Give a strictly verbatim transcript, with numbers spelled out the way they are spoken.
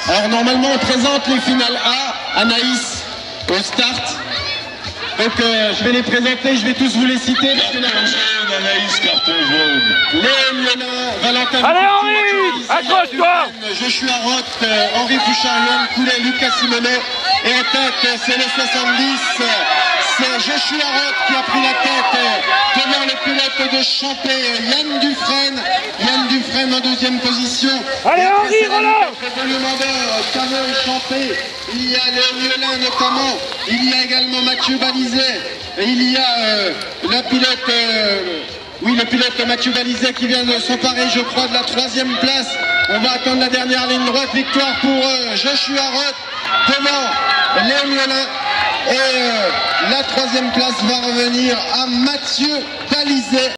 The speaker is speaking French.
Alors normalement on présente les finales A, Anaïs au start. Donc euh, je vais les présenter, je vais tous vous les citer. Anaïs, carton jaune. Léon Mionin, Valentin. Allez Henri, accroche-toi. Joshua Roth, euh, Henri Fouchard, Yann Coulet, Lucas Simonet. Et en tête, c'est le soixante-dix. C'est Joshua Roth qui a pris la tête devant le pilote de Champé, Yann Dufresne. Yann Dufresne en deuxième position. Allez Henri, relâche. Cameau et Champé. Il y a Léon Mionin notamment. Il y a également Mathieu Balizet. Et il y a euh, le pilote... Euh, Oui, le pilote Mathieu Balizet qui vient de s'emparer, je crois, de la troisième place. On va attendre la dernière ligne droite. Victoire pour euh, Joshua Roth devant Léon Mionin. Et euh, la troisième place va revenir à Mathieu Balizet.